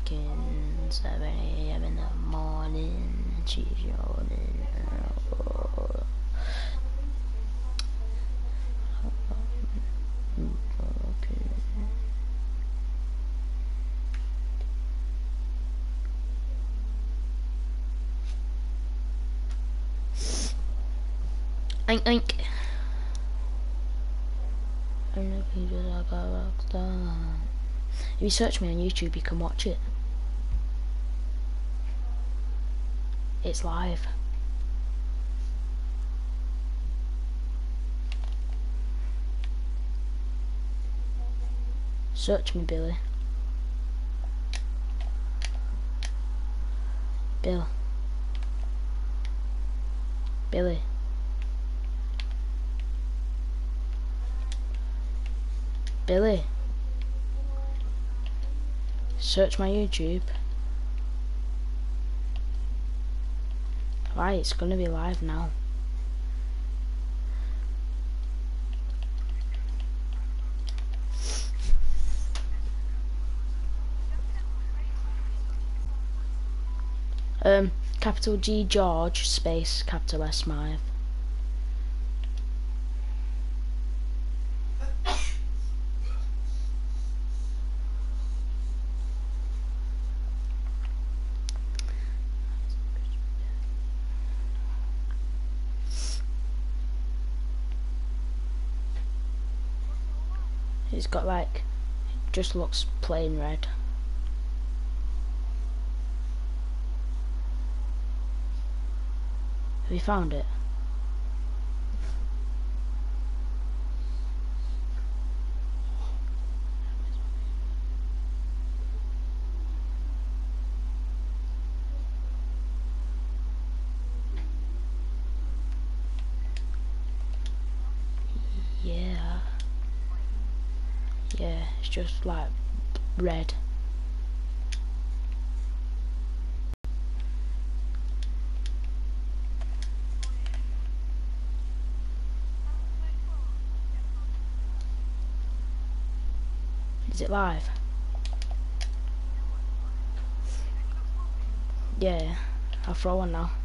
fucking 7 AM in the morning. She's yawning. Oink oink. If you search me on YouTube, you can watch it. It's live. Search me, Billy. Bill. Billy. Billy. Search my YouTube. Right, it's gonna be live now. Capital G George space capital S Smythe. It's got like, it just looks plain red. Have you found it? Yeah. Yeah, it's just like red. Is it live? Yeah, I'll throw one now.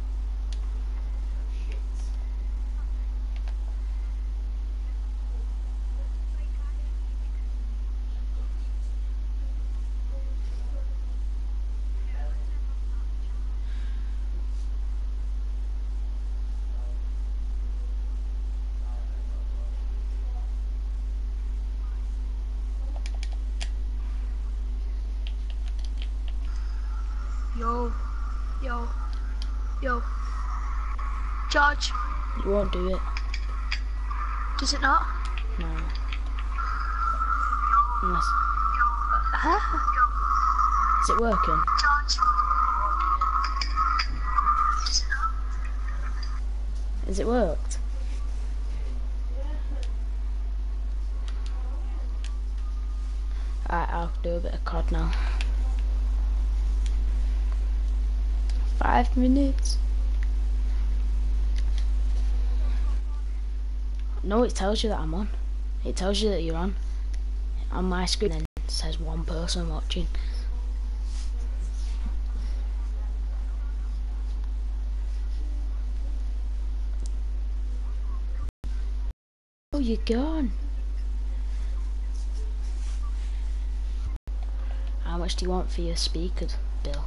Yo, yo, yo. George. You won't do it. Does it not? No. Unless... Huh? Is it working? George. Has it worked? Alright, I'll do a bit of COD now. 5 minutes. No, it tells you that I'm on. It tells you that you're on. On my screen then it says one person watching. Oh, you're gone. How much do you want for your speakers, Bill?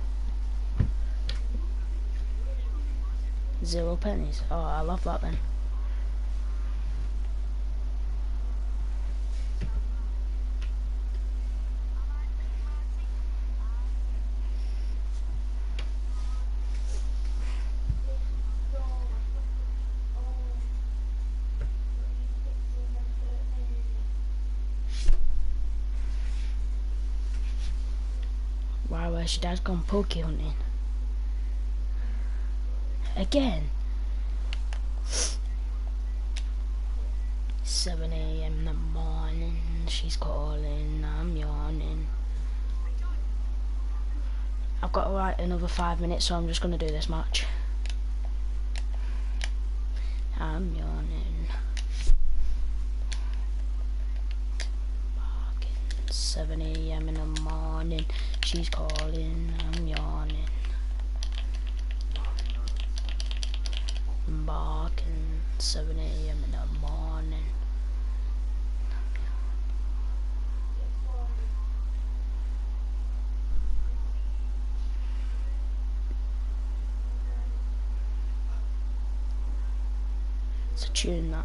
0 pennies. Oh, I love that then. Wow, where's your dad gone poke hunting? Again? 7 AM in the morning, she's calling, I'm yawning. I've got like another 5 minutes, so I'm just gonna do this match. I'm yawning. 7 AM in the morning, she's calling, I'm yawning. I'm barking, 7 AM in the morning. It's a tune, that.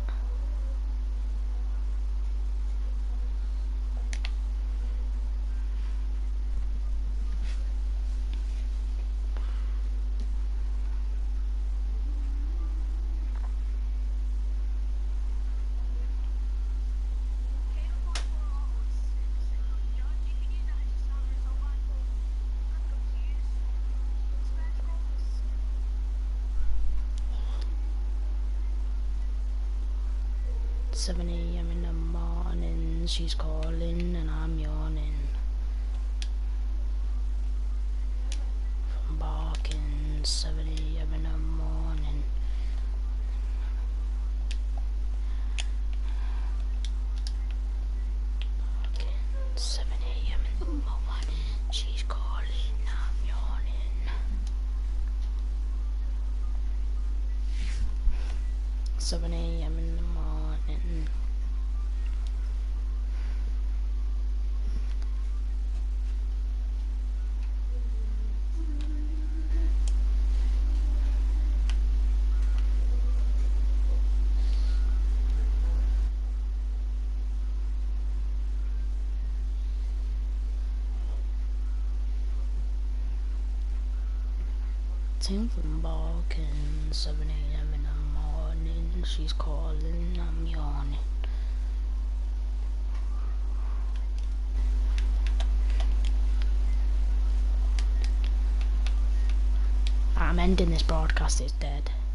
It's 7 AM in the morning, she's calling and I'm yawning. From barking, 7 AM in the morning. Barking, 7 AM in the morning, she's calling, I'm yawning. 7 AM in the morning. Tim from barking, 7 AM in the morning, she's calling, I'm yawning. I'm ending this broadcast, it's dead.